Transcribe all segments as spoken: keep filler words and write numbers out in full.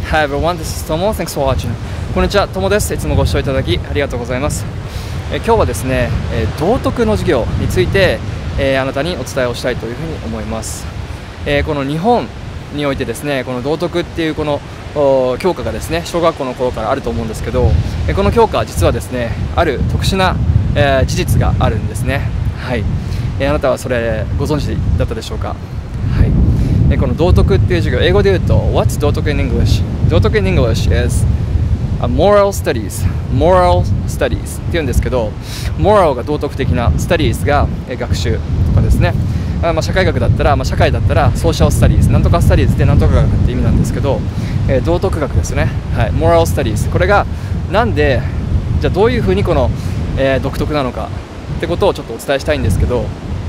Hi everyone, this is Tomo. Thanks for watching. こんにちは、Tomoです。いつもご視聴いただきありがとうございます。え今日はですね、え道徳の授業について、えあなたにお伝えをしたいというふうに思います。えこの日本においてですね、この道徳っていうこの教科がですね、小学校の頃からあると思うんですけど、えこの教科は実はですね、ある特殊な、えー、事実があるんですね。はい。えあなたはそれご存知だったでしょうか。はい。えこの道徳っていう授業、英語で言うと What's 道徳 in English? 道徳 in English is a moral studies moral studies っていうんですけど、 moral が道徳的な、 studies が学習とかですね。あまあ社会学だったら、まあ、社会だったらソーシャルスタディーズ、なんとかスタディーズでなんとか学って意味なんですけど、えー、道徳学ですね。はい、moral studies、 これがなんで、じゃあどういうふうにこの、えー、独特なのかってことをちょっとお伝えしたいんですけど、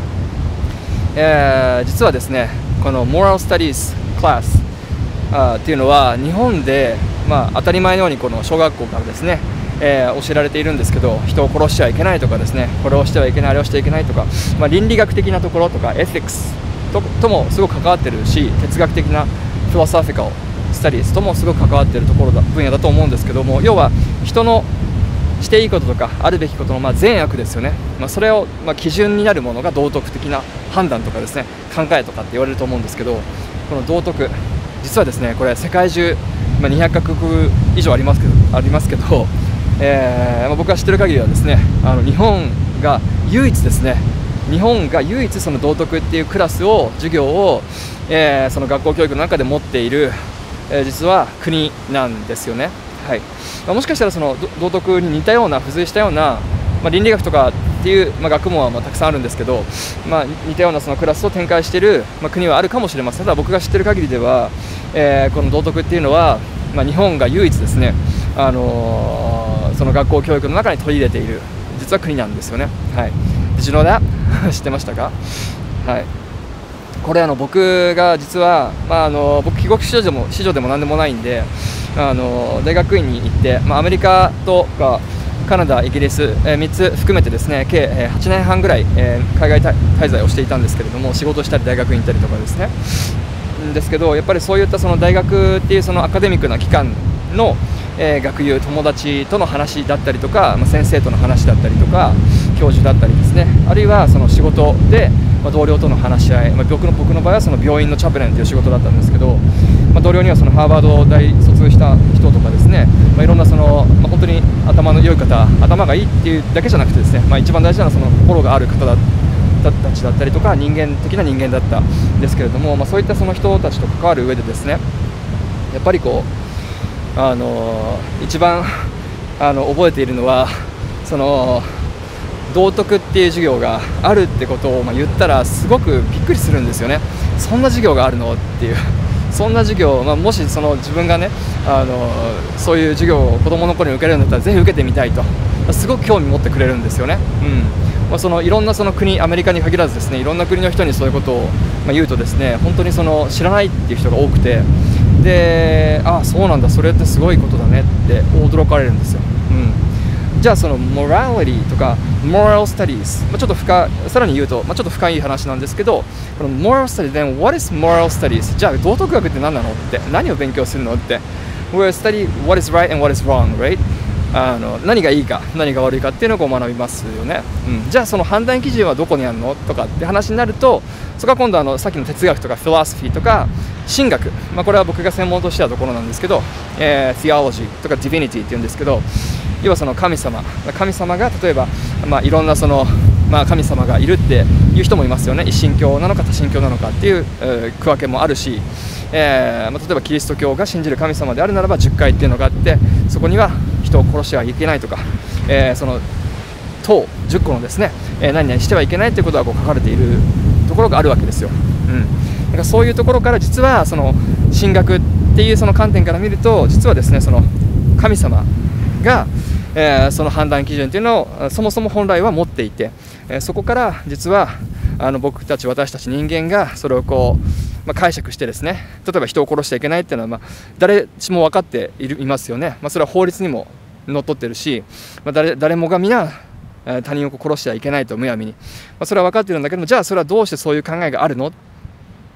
えー、実はですね、この Moral Studies クラスあっていうのは日本で、まあ、当たり前のようにこの小学校からですね、えー、教えられているんですけど、人を殺しちゃいけないとかですね、これをしてはいけない、あれをしてはいけないとか、まあ、倫理学的なところとかエシックス と, ともすごく関わってるし、哲学的なフィロソフィカルスタディーズともすごく関わっているところだ分野だと思うんですけども、要は人のしていいこととかあるべきことのまあ善悪ですよね。まあ、それをまあ基準になるものが道徳的な判断とかですね、考えとかって言われると思うんですけど、この道徳、実はですね、これ世界中、まあ、にひゃくカ国以上ありますけど、ありますけど、えーまあ、僕が知ってる限りはですね、あの日本が唯一ですね、日本が唯一その道徳っていうクラスを、授業を、えー、その学校教育の中で持っている、えー、実は国なんですよね。はい。まあ、もしかしたらその道徳に似たような、付随したような、まあ、倫理学とかっていう、まあ、学問はまあたくさんあるんですけど、まあ、似たようなそのクラスを展開している、まあ、国はあるかもしれません。ただ僕が知ってる限りでは、えー、この道徳っていうのは、まあ、日本が唯一ですね、あのー、その学校教育の中に取り入れている実は国なんですよね。はい。Did you know that? 知ってましたか？はい。これあの僕が実は、まあ、あの僕帰国子女でも子女でも何でもないんで、あの大学院に行って、まあ、アメリカとかカナダ、イギリス、えー、みっつ含めてですね、計はちねんはんぐらい、えー、海外滞在をしていたんですけれども、仕事したり大学に行ったりとかですね。ですけど、やっぱりそういったその大学っていうそのアカデミックな機関の、えー、学友、友達との話だったりとか、まあ、先生との話だったりとか、教授だったりですね、あるいはその仕事で、まあ、同僚との話し合い、まあ、僕の僕の場合はその病院のチャプレンという仕事だったんですけど、まあ、同僚にはそのハーバード大卒した人とかですね、まあ、いろんなその、まあ、本当に頭の良い方、頭がいいっていうだけじゃなくてですね、まあ、一番大事なのはその心がある方だたちだったりとか、人間的な人間だったんですけれども、まあ、そういったその人たちと関わる上でですね、やっぱりこう、あのー、一番あの覚えているのは、その道徳っていう授業があるってことをまあ言ったらすごくびっくりするんですよね。そんな授業があるのっていう、そんな授業、まあ、もしその自分がね、あのそういう授業を子どもの頃に受けるんだったらぜひ受けてみたいと、すごく興味持ってくれるんですよね。うんまあ、そのいろんなその国、アメリカに限らずですね、いろんな国の人にそういうことをまあ言うとですね、本当にその知らないっていう人が多くて、で、ああそうなんだ、それってすごいことだねって驚かれるんですよ。うんじゃあそのモラリティとか moral studies、まあ、ちょっと深さらに言うと、まあ、ちょっと深い話なんですけど、この moral studies then what is moral studies、 じゃあ道徳学って何なのって、何を勉強するのって、 we'll study what is right and what is wrong, right? あの何がいいか何が悪いかっていうのをこう学びますよね。うん、じゃあその判断基準はどこにあるのとかって話になると、そこは今度あのさっきの哲学とかフィロソフィーとか神学、まあ、これは僕が専門としてはところなんですけど、えー、theology とか divinity っていうんですけど、要はその神様神様が例えば、まあ、いろんなその、まあ、神様がいるっていう人もいますよね。一神教なのか多神教なのかっていう、えー、区分けもあるし、えーまあ、例えばキリスト教が信じる神様であるならばじゅっかいっていうのがあって、そこには人を殺してはいけないとか、えー、その塔じゅっこのですね、えー、何々してはいけないということがこう書かれているところがあるわけですよ。うん、だからそういうところから実はその神学っていうその観点から見ると、実はですね、その神様が、えー、その判断基準というのをそもそも本来は持っていて、えー、そこから実はあの僕たち私たち人間がそれをこう、まあ、解釈してですね、例えば人を殺しちゃいけないっていうのは、まあ、誰しも分かっているいますよね。まあ、それは法律にものっとってるし、まあ、誰, 誰もが皆他人を殺してはいけないとむやみに、まあ、それは分かっているんだけども、じゃあそれはどうしてそういう考えがあるのっ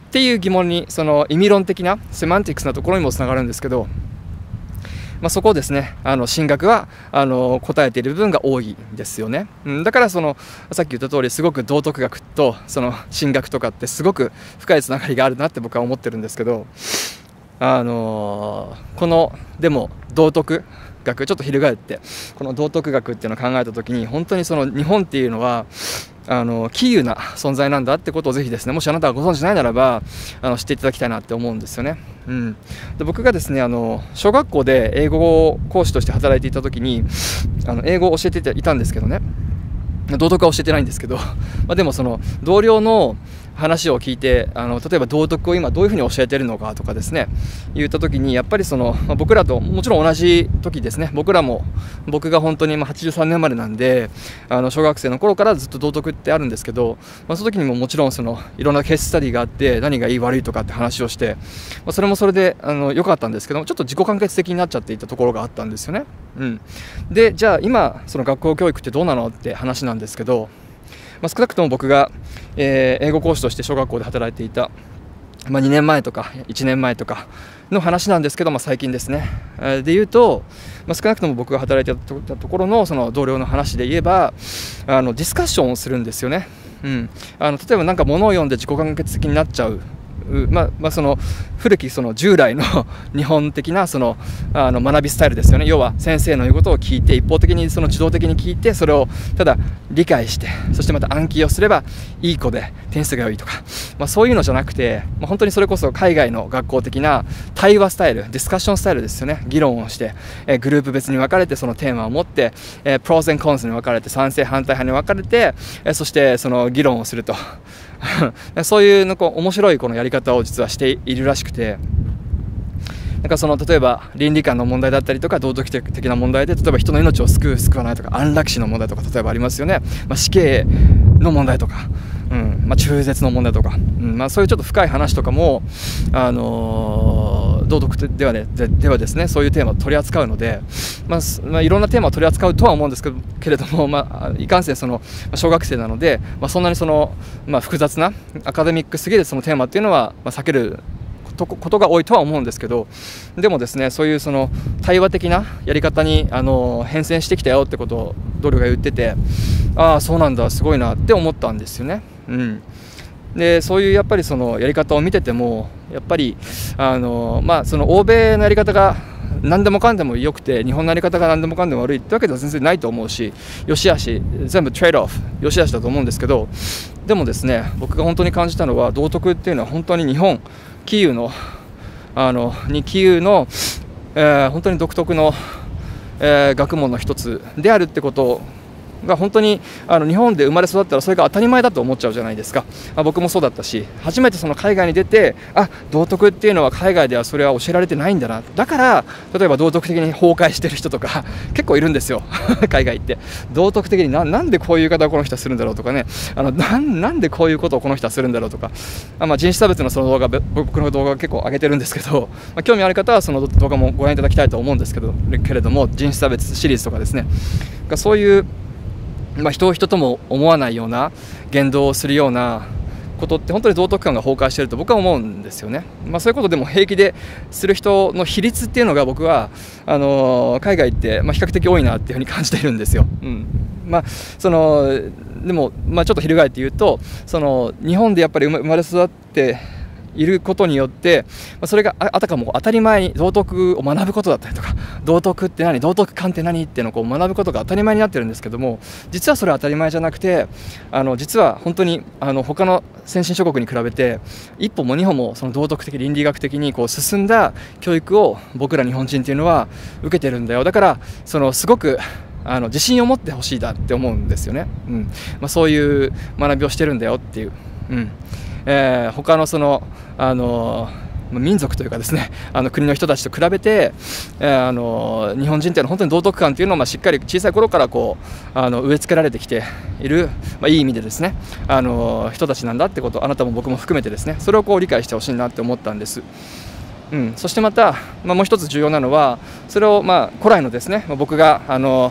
っていう疑問に、その意味論的なセマンティクスなところにもつながるんですけど、まあ、そこをですね、あの神学はあの答えている部分が多いですよね。うん、だからそのさっき言った通り、すごく道徳学とその神学とかってすごく深いつながりがあるなって僕は思ってるんですけど、あのー、このでも道徳学、ちょっと翻ってこの道徳学っていうのを考えた時に、本当にその日本っていうのはあの稀有な存在なんだってことをぜひですね、もしあなたがご存知ないならばあの知っていただきたいなって思うんですよね。うん、で僕がですね、あの小学校で英語講師として働いていた時に、あの英語を教えていたんですけどね、道徳は教えてないんですけど、まあ、でもその同僚の話を聞いて、あの例えば道徳を今どういうふうに教えているのかとかですね言った時に、やっぱりその、まあ、僕らともちろん同じ時ですね、僕らも僕が本当にまあはちじゅうさんねん生まれなんで、あの小学生の頃からずっと道徳ってあるんですけど、まあ、その時にももちろんそのいろんなケーススタディがあって、何がいい悪いとかって話をして、まあ、それもそれであの良かったんですけども、ちょっと自己完結的になっちゃっていたところがあったんですよね。うん、でじゃあ今その学校教育ってどうなのって話なんですけど、まあ、少なくとも僕が、えー、英語講師として小学校で働いていた、まあ、にねんまえとかいちねんまえとかの話なんですけど、まあ、最近ですね、えー、で言うと、まあ、少なくとも僕が働いていたところのその同僚の話で言えば、あのディスカッションをするんですよね。うん、あの例えば何か物を読んで自己完結的になっちゃう、まあまあ、その古きその従来の日本的なそのあの学びスタイルですよね。要は先生の言うことを聞いて、一方的にその自動的に聞いて、それをただ理解して、そしてまた暗記をすればいい子で点数が良いとか、まあ、そういうのじゃなくて、まあ、本当にそれこそ海外の学校的な対話スタイル、ディスカッションスタイルですよね。議論をして、えー、グループ別に分かれてそのテーマを持って、えー、プローズ&コンスに分かれて、賛成反対派に分かれて、えー、そしてその議論をするとそういうのこう面白いこのやり方を実はしているらしくて、なんかその例えば倫理観の問題だったりとか道徳的な問題で、例えば人の命を救う救わないとか、安楽死の問題とか例えばありますよね。まあ、死刑の問題とか、うんまあ、中絶の問題とか、うんまあ、そういうちょっと深い話とかも、あのー、道徳ではねで、ではですね、そういうテーマを取り扱うので、まあまあ、いろんなテーマを取り扱うとは思うんですけど、けれども、まあ、いかんせんその小学生なので、まあ、そんなにその、まあ、複雑なアカデミックすぎるそのテーマっていうのは、まあ、避けることが多いとは思うんですけど、でもですね、そういうその対話的なやり方にあの変遷してきたよってことを同僚が言ってて、ああそうなんだ、すごいなって思ったんですよね。うん、でそういうやっぱりそのやり方を見てても、やっぱりあの、まあ、その欧米のやり方が何でもかんでも良くて、日本のやり方が何でもかんでも悪いってわけでは全然ないと思うし、よしあし全部トレードオフ、よしあしだと思うんですけど、でもですね、僕が本当に感じたのは、道徳っていうのは本当に日本キーウのあのにキーウの、えー、本当に独特の、えー、学問の一つであるってことが、本当にあの日本で生まれ育ったらそれが当たり前だと思っちゃうじゃないですか。あ僕もそうだったし、初めてその海外に出て、あ道徳っていうのは海外ではそれは教えられてないんだな、だから例えば道徳的に崩壊してる人とか結構いるんですよ海外って道徳的に な, なんでこういう言い方をこの人はするんだろうとかね、あの な, なんでこういうことをこの人はするんだろうとか、あ、まあ、人種差別のその動画、僕の動画結構上げてるんですけど、まあ、興味ある方はその動画もご覧いただきたいと思うんですけどけれども、人種差別シリーズとかですね、そういうまあ、人を人とも思わないような言動をするようなことって本当に道徳観が崩壊していると僕は思うんですよね。まあ、そういうことでも平気でする人の比率っていうのが僕はあの海外ってまあ比較的多いなっていうふうに感じているんですよ。うんまあ、そのでも、まあ、ちょっと翻って言うと、その日本でやっぱり生まれ育っていることによって、それがあたかも当たり前に道徳を学ぶことだったりとか、道徳って何、道徳観って何っていうのをこう学ぶことが当たり前になってるんですけども、実はそれは当たり前じゃなくて、あの実は本当にあの他の先進諸国に比べて一歩も二歩もその道徳的倫理学的にこう進んだ教育を僕ら日本人っていうのは受けてるんだよ。だからそのすごくあの自信を持ってほしいだって思うんですよね。うんまあ、そういう学びをしてるんだよっていう。うんえー、他のそのあの民族というかですね、あの国の人たちと比べて、えー、あの日本人っていうのは本当に道徳観というのをまあしっかり小さい頃からこうあの植え付けられてきている、まあ、いい意味でですね、あの人たちなんだってこと、あなたも僕も含めてですね、それをこう理解してほしいなって思ったんです。うん、そしてまた、まあ、もう一つ重要なのは、それをまあ古来のですね、僕があの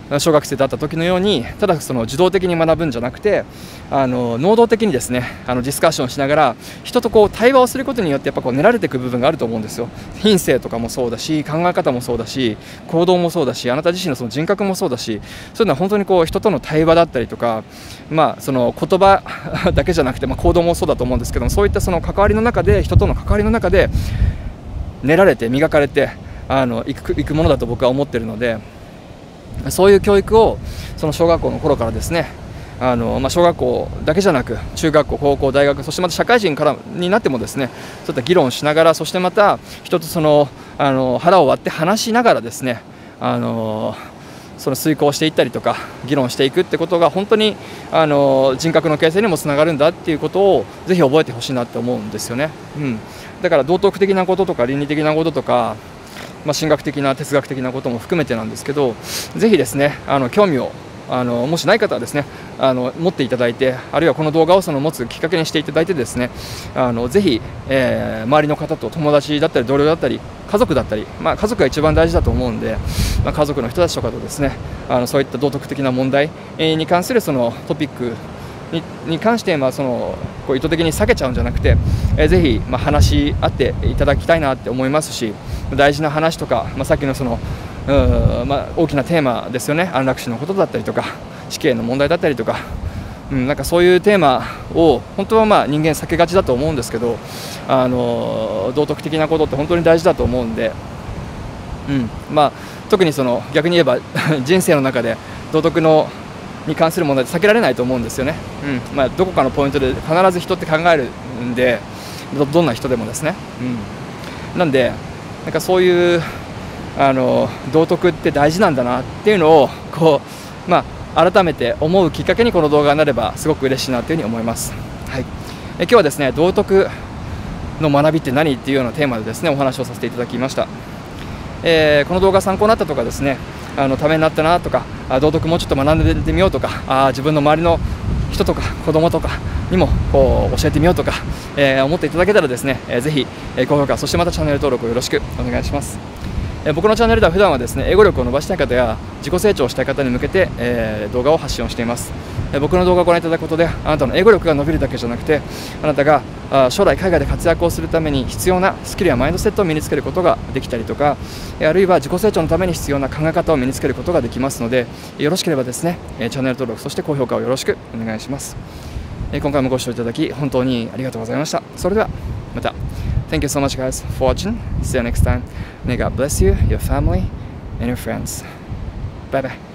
小学生だった時のようにただその受動的に学ぶんじゃなくて、あの能動的にですねあのディスカッションしながら人とこう対話をすることによってやっぱこう練られていく部分があると思うんですよ。品性とかもそうだし、考え方もそうだし、行動もそうだし、あなた自身のその人格もそうだし、そういうのは本当にこう人との対話だったりとか、まあ、その言葉だけじゃなくて、まあ、行動もそうだと思うんですけども、そういったその関わりの中で人との関わりの中で練られて磨かれてあのいくいくものだと僕は思っているので、そういう教育をその小学校の頃からですね、あのまあ、小学校だけじゃなく中学校、高校、大学、そしてまた社会人からになってもですね、そういった議論をしながら、そしてまた人とそのあの腹を割って話しながらですね、あのその遂行していったりとか議論していくってことが本当にあの人格の形成にもつながるんだっていうことをぜひ覚えてほしいなって思うんですよね。うん、だから道徳的なこととか倫理的なこととか、まあ、神学的な哲学的なことも含めてなんですけど、ぜひですねあの興味をあのもしない方はですねあの持っていただいて、あるいはこの動画をその持つきっかけにしていただいてですね、あのぜひ、えー、周りの方と友達だったり同僚だったり家族だったり、まあ、家族が一番大事だと思うんで、まあ、家族の人たちとかとですねあのそういった道徳的な問題に関するそのトピックに, に関して、まあ、そのこう意図的に避けちゃうんじゃなくて、えー、ぜひ、まあ、話し合っていただきたいなって思いますし、大事な話とか、まあ、さっきのそのうー、まあ、大きなテーマですよね、安楽死のことだったりとか死刑の問題だったりとか、うん、なんかそういうテーマを本当はまあ人間避けがちだと思うんですけど、あの道徳的なことって本当に大事だと思うんで、うんまあ、特にその逆に言えば人生の中で道徳のに関する問題って避けられないと思うんですよね。うんまあ、どこかのポイントで必ず人って考えるんで、 ど, どんな人でもですね、うん、なんでなんかそういうあの道徳って大事なんだなっていうのをこう、まあ、改めて思うきっかけにこの動画になればすごく嬉しいなというふうに思います。はい、え今日はですね道徳の学びって何っていうようなテーマでですねお話をさせていただきました。えー、この動画参考になったとかですね、あのためになったなとか、あ道徳もうちょっと学んでみようとか、あ自分の周りの人とか子供とかにもこう教えてみようとか、えー、思っていただけたらですね、えー、ぜひ、えー、高評価、そしてまたチャンネル登録をよろしくお願いします。えー、僕のチャンネルでは普段はですね英語力を伸ばしたい方や自己成長したい方に向けて、えー、動画を発信をしています。えー、僕の動画をご覧いただくことであなたの英語力が伸びるだけじゃなくて、あなたがあ将来海外で活躍をするために必要なスキルやマインドセットを身につけることができたりとか、あるいは自己成長のために必要な考え方を身につけることができますので、よろしければですねチャンネル登録、そして高評価をよろしくお願いします。今回もご視聴いただき本当にありがとうございました。それではまた。 Thank you so much guys for watching. See you next time. May God bless you, your family and your friends. Bye bye.